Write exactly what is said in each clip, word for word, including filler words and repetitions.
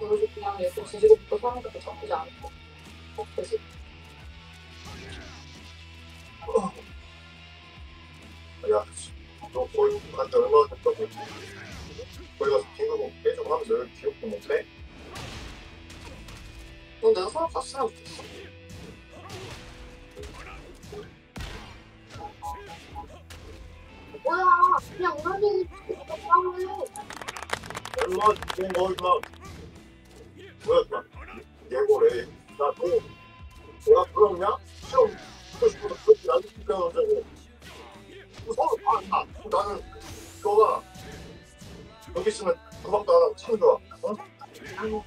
그래서 그냥 이렇게 지지고부터 사는 것도 나쁘지 않고. 어, 그지? 어. 야, 너 거기 간지 얼마나 됐다고? 거기 가서 빙하고 깨주고 하면서 여기 기억도 못해? 너 내가 서울 갔으면 좋겠어. 뭐야, 그냥 우라니 싸움을 해. 얼마나 좋은 거, 임마. 뭐야, 임마. 예고래. 나 너, 내가 그러냐? 시험 듣고 싶어서 그렇게 나도 불편하자고. 서울 아, 나, 나는 너가 여기 있으면 그밖에 안 하고 참 좋아. 어? 아니,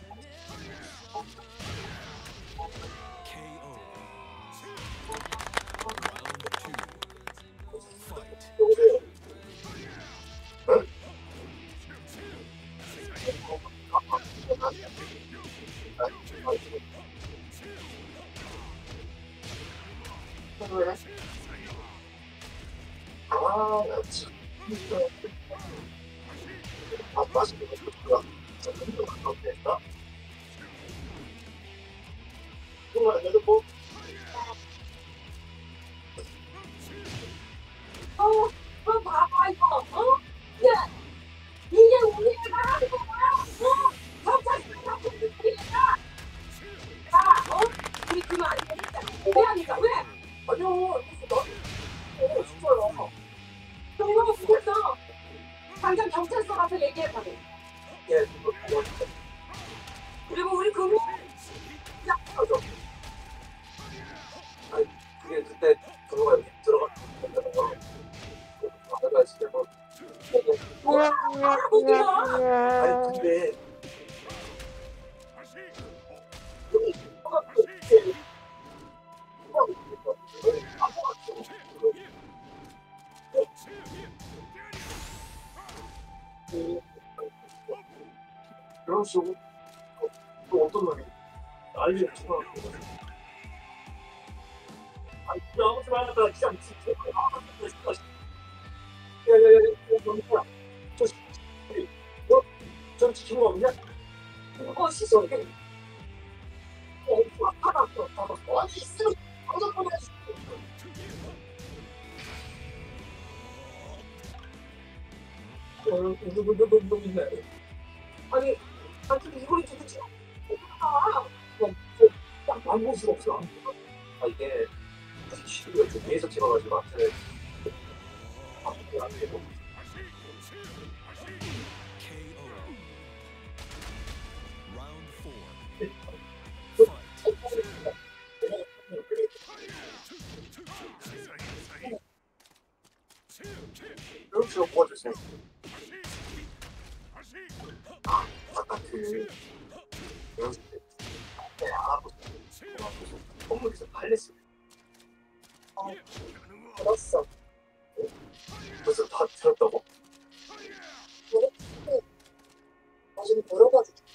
여보세요? 응? 왜? 아, 나 참. 아, 맛있게 먹었구나. 진짜 너무 가깝게 했다. 정말 내가 뭐, 어, 어, 봐봐, 이거, 어? 야, 이게 우리가 하는 거야, 어? 경찰이 나쁜 놈들이야. 야, 어? 우리 그만 안 되겠다. 왜 아니까, 왜? 아니요, 나, 어, 진짜요. 경찰이 죽었어. 당장 경찰서 가서 얘기해봐도. 예, 그거 그거 그리고 우리 금이 하죠. 아니, 그게 그때 그거가 이렇게 들어갔다는 거. 내가 진짜 뭐, 알아보기야. 아니, 근데, 그런 식으로 또 어떤 놈이 난리를 쳐가지고 아니 그냥 아무튼 말하다가 그냥 미친 야야야야 뭐야 저 너? 저 지킨 거 없냐? 어, 시소. 어, 아파라, 아파. 아니, 있으면 방송 보내야지. 어, 누구, 누구, 누구, 누구 있네. 아니, 아니, 근데 이걸 누구지? 몰라. 어, 딱 만볼 수가 없어. 아 이게 시비가 좀 위에서 찍어가지고 앞에 아 이게 안 되고 이렇게 뽑아주세요. 아 아까 그 연습 때 알아보고 건물에서 팔렸어. 어, 들었어. 벌써 다 들었다고? 나중에 물어봐줄게.